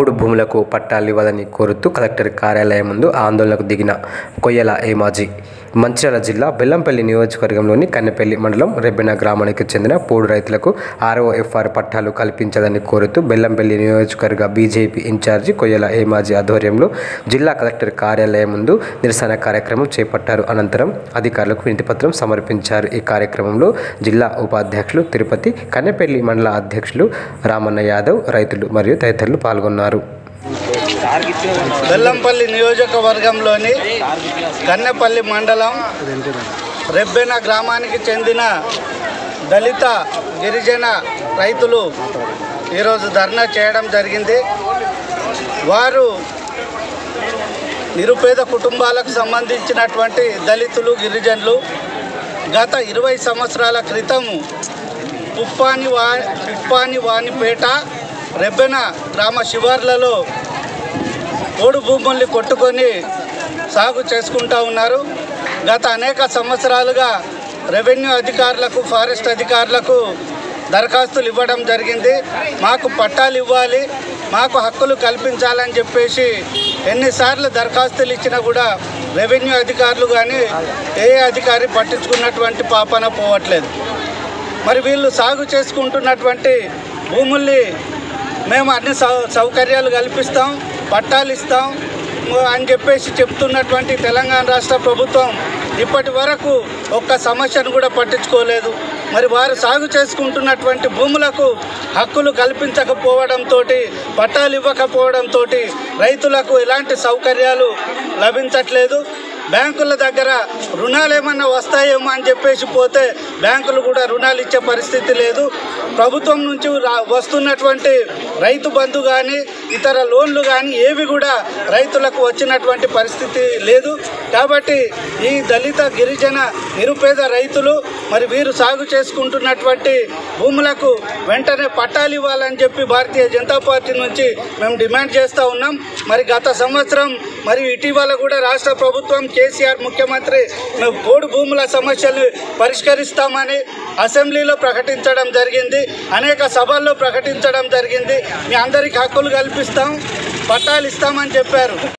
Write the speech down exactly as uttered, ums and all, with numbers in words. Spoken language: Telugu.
పోడు భూములకు పట్టాలు ఇవ్వాలని కోరుతూ కలెక్టర్ కార్యాలయం ముందు ఆందోళనకు దిగిన కొయ్యల ఏమాజీ. మంచిర్యాల జిల్లా బెల్లంపల్లి నియోజకవర్గంలోని కన్నెపల్లి మండలం రెబ్బెన గ్రామానికి చెందిన పోడు రైతులకు ఆర్ఓఎఫ్ఆర్ పట్టాలు కల్పించాలని కోరుతూ బెల్లంపల్లి నియోజకవర్గ బీజేపీ ఇన్ఛార్జి కొయ్యల ఏమాజీ ఆధ్వర్యంలో జిల్లా కలెక్టర్ కార్యాలయం ముందు నిరసన కార్యక్రమం చేపట్టారు. అనంతరం అధికారులకు వినతిపత్రం సమర్పించారు. ఈ కార్యక్రమంలో జిల్లా ఉపాధ్యక్షులు తిరుపతి, కన్నెపల్లి మండల అధ్యక్షులు రామన్న యాదవ్, రైతులు మరియు తదితరులు పాల్గొన్నారు. బెల్లంపల్లి నియోజకవర్గంలోని కన్నెపల్లి మండలం రెబ్బెన గ్రామానికి చెందిన దళిత గిరిజన రైతులు ఈరోజు ధర్నా చేయడం జరిగింది. వారు నిరుపేద కుటుంబాలకు సంబంధించినటువంటి దళితులు, గిరిజనులు గత ఇరవై సంవత్సరాల క్రితం ఉప్పాని వా ఉప్పాని వానిపేట రెబ్బెన గ్రామ శివార్లలో పోడు భూముల్ని కొట్టుకొని సాగు చేసుకుంటూ ఉన్నారు. గత అనేక సంవత్సరాలుగా రెవెన్యూ అధికారులకు, ఫారెస్ట్ అధికారులకు దరఖాస్తులు ఇవ్వడం జరిగింది. మాకు పట్టాలు ఇవ్వాలి, మాకు హక్కులు కల్పించాలని చెప్పేసి ఎన్నిసార్లు దరఖాస్తులు ఇచ్చినా కూడా రెవెన్యూ అధికారులు కానీ ఏ అధికారి పట్టించుకున్నటువంటి పాపన పోవట్లేదు. మరి వీళ్ళు సాగు చేసుకుంటున్నటువంటి భూముల్ని మేము అన్ని సౌ సౌకర్యాలు కల్పిస్తాం, పట్టాలు ఇస్తాం అని చెప్పేసి చెప్తున్నటువంటి తెలంగాణ రాష్ట్ర ప్రభుత్వం ఇప్పటి వరకు ఒక్క సమస్యను కూడా పట్టించుకోలేదు. మరి వారు సాగు చేసుకుంటున్నటువంటి భూములకు హక్కులు కల్పించకపోవడంతో, పట్టాలు ఇవ్వకపోవడంతో రైతులకు ఎలాంటి సౌకర్యాలు లభించట్లేదు. బ్యాంకుల దగ్గర రుణాలు ఏమన్నా వస్తాయేమో అని చెప్పేసి పోతే బ్యాంకులు కూడా రుణాలు ఇచ్చే పరిస్థితి లేదు. ప్రభుత్వం నుంచి వస్తున్నటువంటి రైతు బంధు కానీ ఇతర లోన్లు కానీ ఏవి కూడా రైతులకు వచ్చినటువంటి పరిస్థితి లేదు. కాబట్టి ఈ దళిత గిరిజన నిరుపేద రైతులు మరి వీరు సాగు చేసుకుంటున్నటువంటి భూములకు వెంటనే పట్టాలు ఇవ్వాలని చెప్పి భారతీయ జనతా పార్టీ నుంచి మేము డిమాండ్ చేస్తూ ఉన్నాం. మరి గత సంవత్సరం మరియు ఇటీవల కూడా రాష్ట్ర ప్రభుత్వం కేసీఆర్ ముఖ్యమంత్రి మేము పోడు భూముల సమస్యలు పరిష్కరిస్తామని అసెంబ్లీలో ప్రకటించడం జరిగింది, అనేక సభల్లో ప్రకటించడం జరిగింది. మీ అందరికీ హక్కులు కల్పిస్తాం, పట్టాలు ఇస్తామని చెప్పారు.